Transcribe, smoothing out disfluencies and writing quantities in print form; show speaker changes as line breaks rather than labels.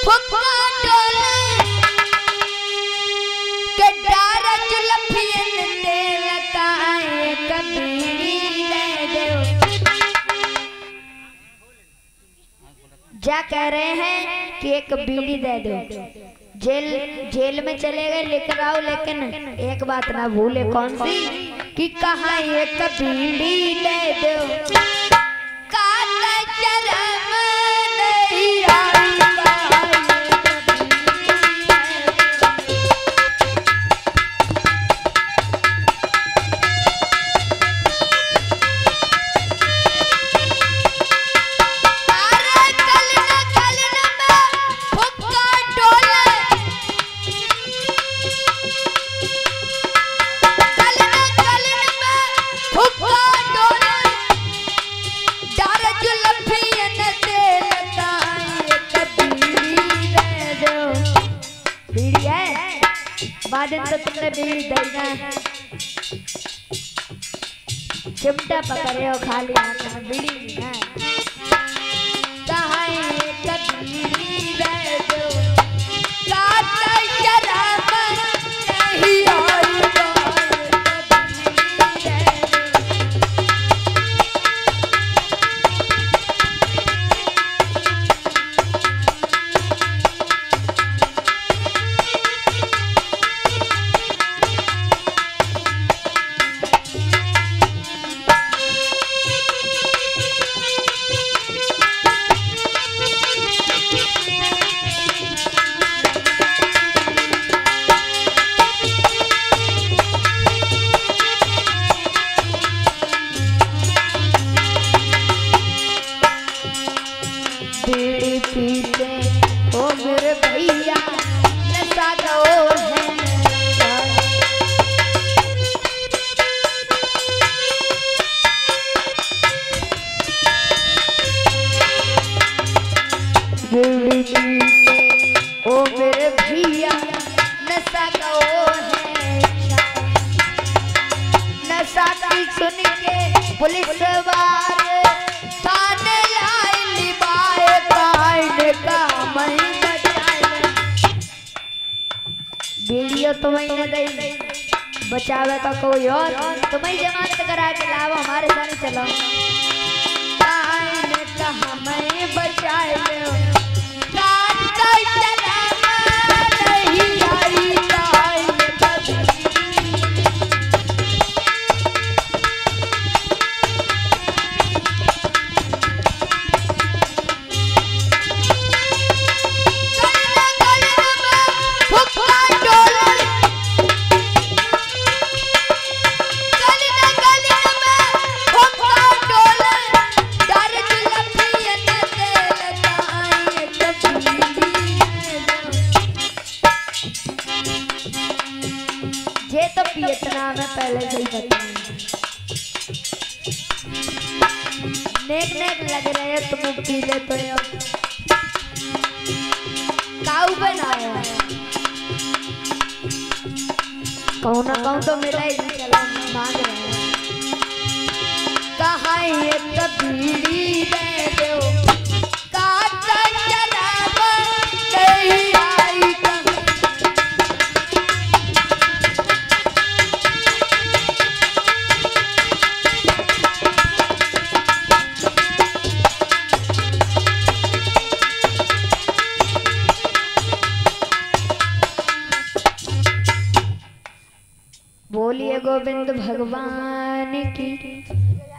फुक्का डोले के डारा जुल्फियन तेल का एक बीड़ी दे दो। जा कह रहे हैं कि एक बीड़ी दे दो। जेल में चले गए लेकर आओ, लेकिन एक बात ना भूले, कौन सी? कि कहाँ एक बीड़ी दे दो। काला शर्म नहीं आई बादन तो तुमने बीड़ी देना है, चिमटा पकड़े हो खाली हाथ में बीड़ी नहीं है। कहाँ एक बीड़ी दे दो, काला शराब नहीं आई बीड़ी पीते ओ मेरे भैया नशा दो है। बीड़ी पीते ओ मेरे भैया नशा दो है। नशा की सुन के पुलिस वाले थाने आए लिबाए कायने का मैं बचाए। वीडियो तुम्हें न दे बचावे का कोई और, तुम्हें जमानत करा के लाओ हमारे साथ चलो। कायने का मैं बचाए नहीं आई कायने का तो वियतनाम में पहले से ही बताया। नेक नेक लग रहे हो तुम पी ले तो काऊ बनाया कहूँ ना कहूँ तो मिला ही नहीं, चलो मांग रहे हैं। कहाँ एक बीड़ी दे दो, काला शराब नहीं आई बोलिए गोविंद भगवान की।